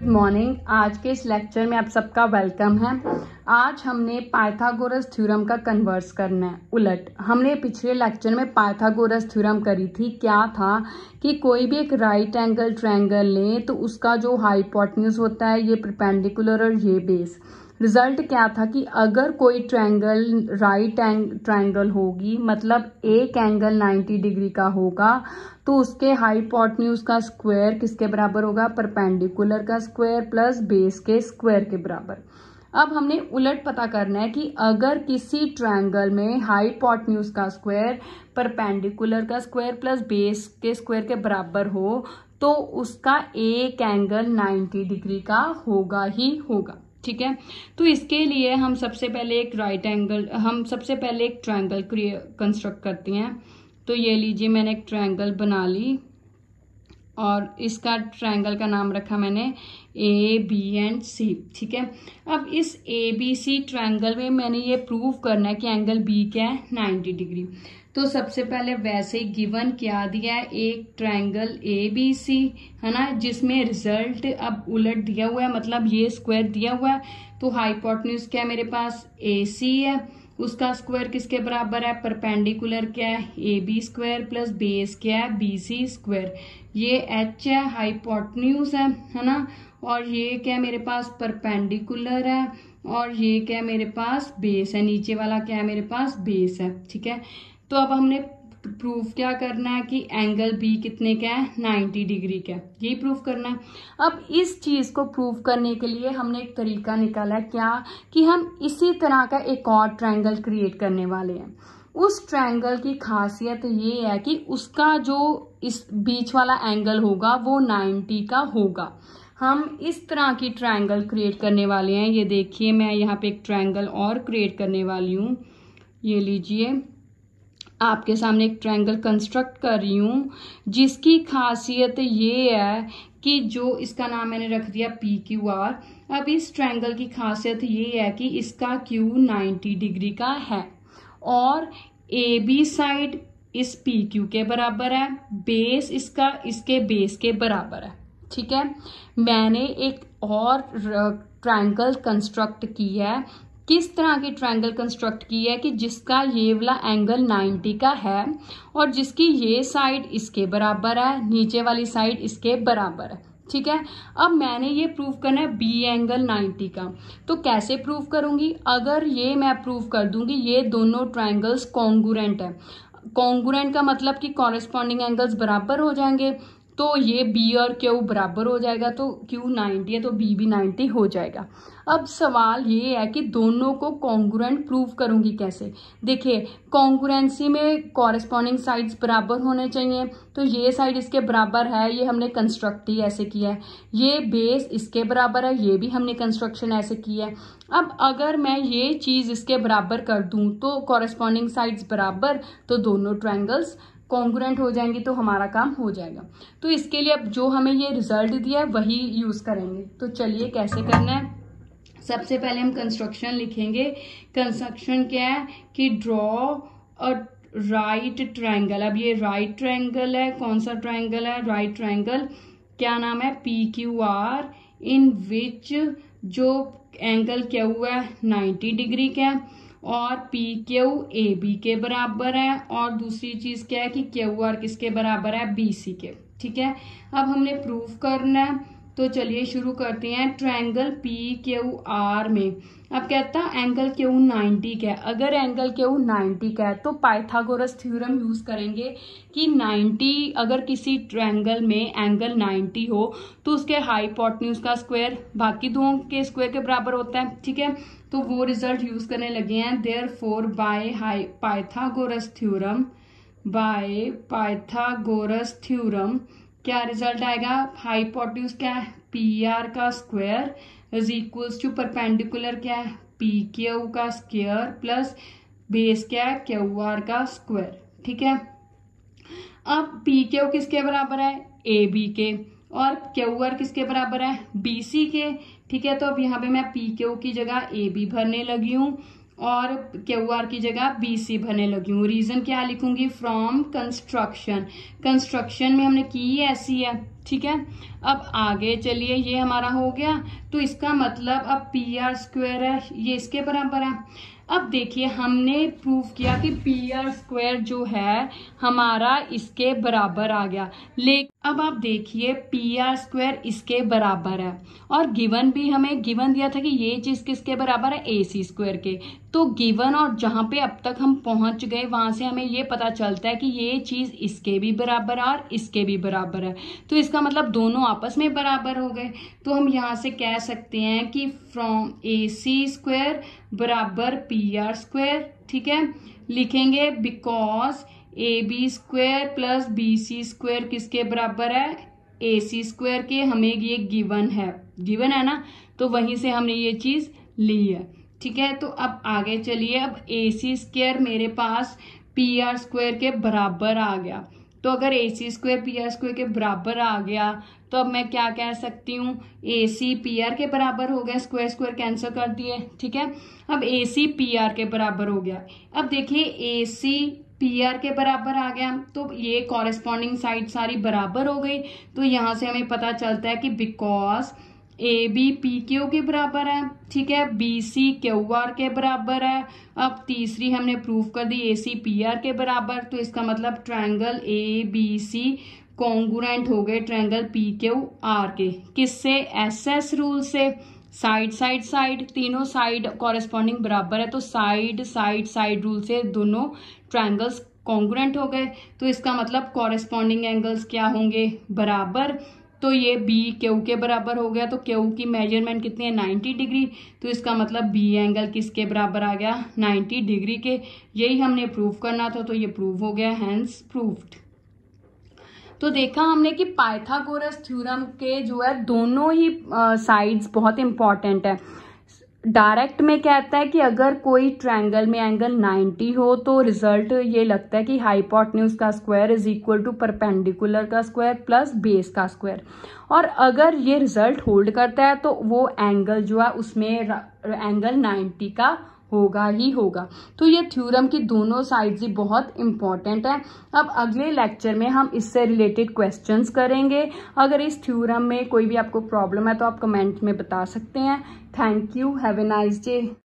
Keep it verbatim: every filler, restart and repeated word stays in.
Good morning. आज के इस लेक्चर में आप सबका वेलकम है। आज हमने पाइथागोरस थ्योरम का कन्वर्स करना है उलट। हमने पिछले लेक्चर में पाइथागोरस थ्योरम करी थी। क्या था कि कोई भी एक राइट एंगल ट्रायंगल लें तो उसका जो हाइपोटेन्यूज होता है ये परपेंडिकुलर और ये बेस। रिजल्ट क्या था कि अगर कोई ट्रायंगल राइट एंग ट्रायंगल होगी मतलब एक एंगल नाइन्टी डिग्री का होगा तो उसके हाइपोटेन्यूज का स्क्वायर किसके बराबर होगा, परपेंडिकुलर का स्क्वायर प्लस बेस के स्क्वायर के बराबर। अब हमने उलट पता करना है कि अगर किसी ट्रायंगल में हाइपोटेन्यूज का स्क्वायर परपेंडिकुलर का स्क्वायर प्लस बेस के स्क्वायर के बराबर हो तो उसका एक एंगल नाइन्टी डिग्री का होगा ही होगा। ठीक है, तो इसके लिए हम सबसे पहले एक राइट एंगल हम सबसे पहले एक ट्रायंगल कंस्ट्रक्ट करते हैं। तो ये लीजिए, मैंने एक ट्रायंगल बना ली और इसका ट्रायंगल का नाम रखा मैंने ए बी एंड सी। ठीक है, अब इस ए बी सी ट्रायंगल में मैंने ये प्रूव करना है कि एंगल बी क्या है, नाइन्टी डिग्री। तो सबसे पहले वैसे ही गिवन क्या दिया है, एक ट्रायंगल ए बी सी है ना, जिसमें रिजल्ट अब उलट दिया हुआ है मतलब ये स्क्वायर दिया हुआ है। तो हाइपोटेन्यूज क्या है मेरे पास, ए सी है, उसका स्क्वायर किसके बराबर है, परपेंडिकुलर क्या है, A B square plus base क्या है, बी सी स्क्वायर। ये एच है, हाइपोटेन्यूज है है ना, और ये क्या है मेरे पास, परपेंडिकुलर है, और ये क्या है मेरे पास, बेस है। नीचे वाला क्या है मेरे पास, बेस है। ठीक है, तो अब हमने प्रूफ क्या करना है कि एंगल बी कितने का है, नाइन्टी डिग्री का, यही प्रूफ करना है। अब इस चीज को प्रूफ करने के लिए हमने एक तरीका निकाला है, क्या कि हम इसी तरह का एक और ट्रायंगल क्रिएट करने वाले हैं। उस ट्रायंगल की खासियत ये है कि उसका जो इस बीच वाला एंगल होगा वो नाइन्टी का होगा। हम इस तरह की ट्रायंगल क्रिएट करने वाले हैं। ये देखिए, मैं यहाँ पे एक ट्रायंगल और क्रिएट करने वाली हूँ। ये लीजिए, आपके सामने एक ट्रायंगल कंस्ट्रक्ट कर रही हूँ जिसकी खासियत ये है कि जो इसका नाम मैंने रख दिया पी क्यू आर। अब इस ट्रायंगल की खासियत ये है कि इसका क्यू नाइन्टी डिग्री का है और ए बी साइड इस पी क्यू के बराबर है, बेस इसका इसके बेस के बराबर है। ठीक है, मैंने एक और ट्रायंगल कंस्ट्रक्ट की है। किस तरह की ट्रायंगल कंस्ट्रक्ट की है कि जिसका ये वाला एंगल नाइन्टी का है और जिसकी ये साइड इसके बराबर है, नीचे वाली साइड इसके बराबर है। ठीक है, अब मैंने ये प्रूव करना है बी एंगल नाइन्टी का। तो कैसे प्रूव करूंगी, अगर ये मैं प्रूव कर दूंगी ये दोनों ट्रायंगल्स कॉन्ग्रुएंट है। कॉन्ग्रुएंट का मतलब कि कॉरेस्पॉन्डिंग एंगल्स बराबर हो जाएंगे, तो ये बी और क्यू बराबर हो जाएगा, तो क्यू नाइन्टी है तो बी भी नाइन्टी हो जाएगा। अब सवाल ये है कि दोनों को कॉन्ग्रुएंट प्रूव करूंगी कैसे। देखिए, कॉन्ग्रुएंसी में कॉरेस्पॉन्डिंग साइड्स बराबर होने चाहिए, तो ये साइड इसके बराबर है, ये हमने कंस्ट्रक्ट ही ऐसे किया है। ये बेस इसके बराबर है, ये भी हमने कंस्ट्रक्शन ऐसे किया है। अब अगर मैं ये चीज इसके बराबर कर दूं तो कॉरेस्पॉन्डिंग साइड्स बराबर, तो दोनों ट्रायंगल्स कॉन्ग्रुएंट हो जाएंगी, तो हमारा काम हो जाएगा। तो इसके लिए अब जो हमें ये रिजल्ट दिया है वही यूज करेंगे। तो चलिए कैसे करना है। सबसे पहले हम कंस्ट्रक्शन लिखेंगे। कंस्ट्रक्शन क्या है कि ड्रॉ अ राइट ट्रायंगल। अब ये राइट ट्रायंगल है, कौन सा ट्रायंगल है, राइट ट्रायंगल। क्या नाम है, P Q R, in which जो एंगल क्या हुआ है, नाइन्टी डिग्री का है और पी क्यू ए बी के बराबर है, और दूसरी चीज क्या है कि क्यू आर किसके बराबर है, बी सी के। ठीक है, अब हमने प्रूफ करना है, तो चलिए शुरू करते हैं। ट्रायंगल पी क्यू आर में अब कहता है एंगल क्यू नाइन्टी का है। अगर एंगल क्यू नाइन्टी का है तो पाइथागोरस थ्योरम यूज करेंगे कि नाइन्टी, अगर किसी ट्रायंगल में एंगल नाइन्टी हो तो उसके हाइपोटेन्यूज का स्क्वायर बाकी दो के स्क्वायर के बराबर होता है। ठीक है, तो वो रिजल्ट यूज करने लगे हैं। देयरफॉर बाय हाई Pythagoras theorem by Pythagoras theorem क्या रिजल्ट आएगा, हाइपोटेन्यूज क्या है, पी आर का square is equals to perpendicular क्या है, पी क्यू का स्क्वायर प्लस बेस क्या है, क्यू आर का स्क्वायर। ठीक है, अब पी क्यू किसके बराबर है, ए बी के, और क्यू आर किसके बराबर है, बी सी के। ठीक है, तो अब यहाँ पे मैं पी क्यू की जगह ए बी भरने लगी हूँ और क्यू आर की जगह बी सी भरने लगी हूँ। रीजन क्या लिखूंगी, फ्रॉम कंस्ट्रक्शन। कंस्ट्रक्शन में हमने की ऐसी है ठीक है। अब आगे चलिए, ये हमारा हो गया, तो इसका मतलब अब पी आर स्क्वायर है, ये इसके बराबर है। अब देखिए हमने प्रूव किया कि पी आर स्क्वायर जो है हमारा इसके बराबर आ गया, लेकिन अब आप देखिए पी आर स्क्वायर इसके बराबर है और गिवन भी हमें गिवन दिया था कि ये चीज किसके बराबर है, ए सी स्क्वायर के। तो गिवन और जहां पे अब तक हम पहुंच गए वहां से हमें ये पता चलता है कि ये चीज इसके भी बराबर है और इसके भी बराबर है, तो इसका मतलब दोनों आपस में बराबर हो गए। तो हम यहां से कह सकते हैं कि फ्रॉम ए सी स्क्वायर बराबर पी आर स्क्वायर, ठीक है। लिखेंगे because A B square plus B C square किसके बराबर है, ए सी स्क्वायर के। हमें ये गिवन है, गिवन है ना, तो वहीं से हमने ये चीज ली है, ठीक है। तो अब आगे चलिए, अब ए सी स्क्वायर मेरे पास पी आर स्क्वायर के बराबर आ गया, तो अगर A C square P R square के बराबर आ गया तो अब मैं क्या कह सकती हूँ, ए सी पी आर के बराबर हो गया, स्क्वायर स्क्वायर कैंसिल कर दिए, ठीक है। अब ए सी पी आर के बराबर हो गया। अब देखिए ए सी पी आर के बराबर आ गया, तो ये कॉरेस्पॉन्डिंग साइड सारी बराबर हो गई। तो यहां से हमें पता चलता है कि because A B P Q के बराबर है, ठीक है, बी सी क्यू आर के बराबर है। अब तीसरी हमने प्रूव कर दी ए सी पी आर के बराबर, तो इसका मतलब triangle A B C congruent हो गए ट्रायंगल पी क्यू आर के, किससे, एस एस रूल से। साइड साइड साइड, तीनों साइड कॉरेस्पॉन्डिंग बराबर है, तो साइड साइड साइड रूल से दोनों ट्रायंगल्स कॉन्ग्रुएंट हो गए, तो इसका मतलब कॉरेस्पॉन्डिंग एंगल्स क्या होंगे, बराबर। तो ये बी क्यू के बराबर हो गया, तो क्यू की मेजरमेंट कितनी है, नाइन्टी डिग्री, तो इसका मतलब बी एंगल किसके बराबर आ गया, नाइन्टी डिग्री के। यही हमने प्रूव करना था, तो ये प्रूव हो गया, हैंस प्रूव्ड। तो देखा हमने कि पाइथागोरस थ्योरम के जो है दोनों ही साइड्स बहुत इंपॉर्टेंट है। डायरेक्ट में कहता है कि अगर कोई ट्रायंगल में एंगल नाइन्टी हो तो रिजल्ट ये लगता है कि हाइपोटेन्यूज का square is equal to perpendicular का स्क्वायर प्लस बेस का स्क्वायर, और अगर ये रिजल्ट होल्ड करता है तो वो एंगल जो है उसमें एंगल नाइन्टी का होगा ही होगा। तो ये थ्योरम की दोनों साइड्स ही बहुत इंपॉर्टेंट है। अब अगले लेक्चर में हम इससे रिलेटेड क्वेश्चंस करेंगे। अगर इस थ्योरम में कोई भी आपको प्रॉब्लम है तो आप कमेंट में बता सकते हैं। Thank you, have a nice day.